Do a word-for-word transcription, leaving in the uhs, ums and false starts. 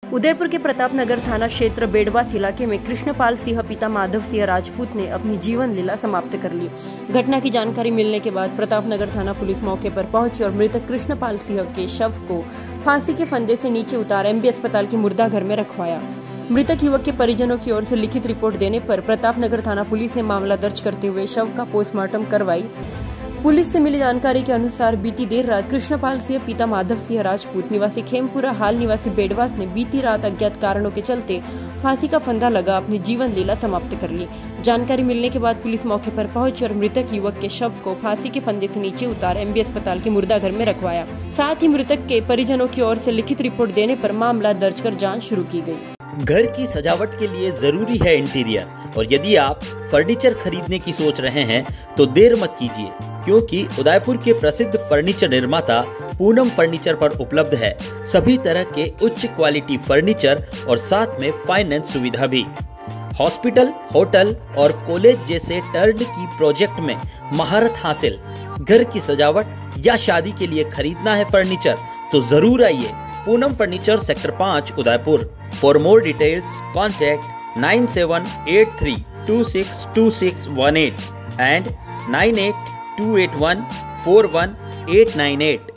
उदयपुर के प्रताप नगर थाना क्षेत्र बेडवास इलाके में कृष्णपाल सिंह पिता माधव सिंह राजपूत ने अपनी जीवन लीला समाप्त कर ली। घटना की जानकारी मिलने के बाद प्रताप नगर थाना पुलिस मौके पर पहुंची और मृतक कृष्णपाल सिंह के शव को फांसी के फंदे से नीचे उतार एमबी अस्पताल के मुर्दा घर में रखवाया। मृतक युवक के परिजनों की ओर से लिखित रिपोर्ट देने पर प्रताप नगर थाना पुलिस ने मामला दर्ज करते हुए शव का पोस्टमार्टम करवाई। पुलिस से मिली जानकारी के अनुसार बीती देर रात कृष्णपाल सिंह पिता माधव सिंह राजपूत निवासी खेमपुरा हाल निवासी बेडवास ने बीती रात अज्ञात कारणों के चलते फांसी का फंदा लगा अपनी जीवन लीला समाप्त कर ली। जानकारी मिलने के बाद पुलिस मौके पर पहुंची और मृतक युवक के शव को फांसी के फंदे से नीचे उतार एमबी अस्पताल के मुर्दा घर में रखवाया। साथ ही मृतक के परिजनों की ओर से लिखित रिपोर्ट देने पर मामला दर्ज कर जाँच शुरू की गयी। घर की सजावट के लिए जरूरी है इंटीरियर, और यदि आप फर्नीचर खरीदने की सोच रहे हैं तो देर मत कीजिए, क्योंकि उदयपुर के प्रसिद्ध फर्नीचर निर्माता पूनम फर्नीचर पर उपलब्ध है सभी तरह के उच्च क्वालिटी फर्नीचर और साथ में फाइनेंस सुविधा भी। हॉस्पिटल, होटल और कॉलेज जैसे टर्न की प्रोजेक्ट में महारत हासिल। घर की सजावट या शादी के लिए खरीदना है फर्नीचर तो जरूर आइए पूनम फर्नीचर, सेक्टर पाँच, Udaipur. For more details contact nine seven eight three two six two six one eight and nine eight two eight one four one eight nine eight.